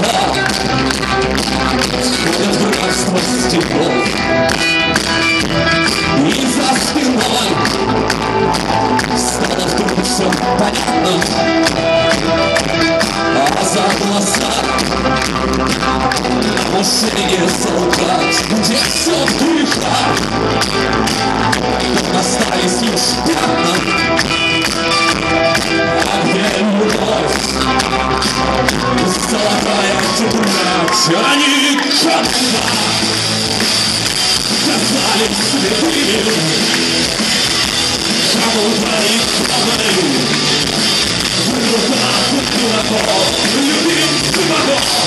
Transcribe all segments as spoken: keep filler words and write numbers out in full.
слова входят в рабство стихов. И за спиной стало вдруг все понятно, а за глаза на мишени солдат, где все в грехах, остались лишь пятна. А где любовь, золотая тетрадь, они когда казались святыми, кому-то их помогли. В руках дураков, любимцы богов,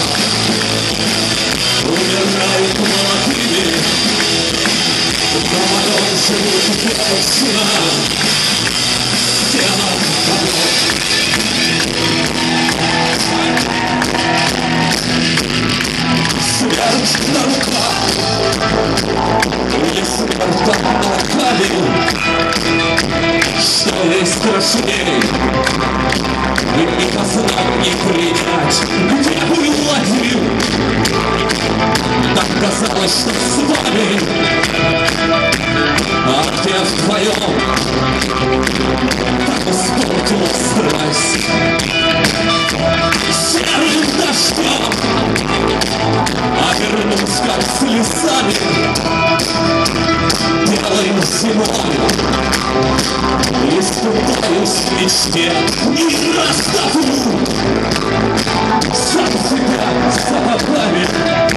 умирают молодыми, но потом живут вечно в стенах богов. Смерть на руках, если рта накали, что есть страшней, и никогда не принять, где был Владимир. Так казалось, что с вами, а где вдвоем так испортила страсть. Серым дождем обернулся как слезами белой зимой. Испытаюсь в мечте и раздавлю сам себя сапогами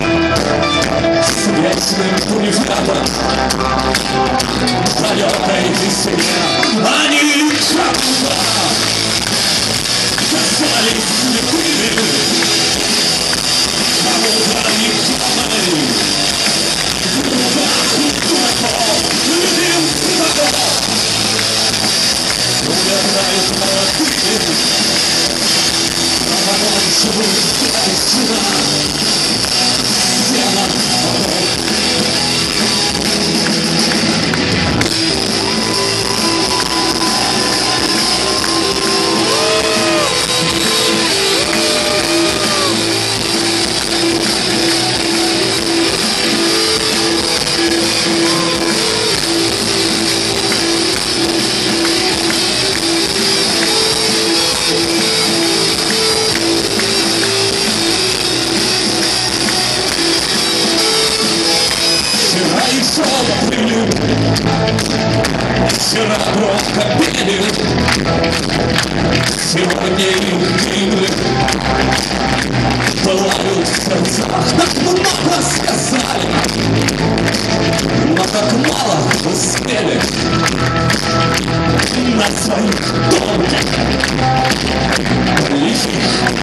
с вечным приветом далекой весне. Они когда казались слепыми, кому-то не помогли. В руках дураков, любимцы богов, умирают молодыми, а потом живут вечно в стенах богов. Вчера громко пели, сегодня любимы плавают в сердцах. Так много сказали, но так мало успели на своих тонких лихих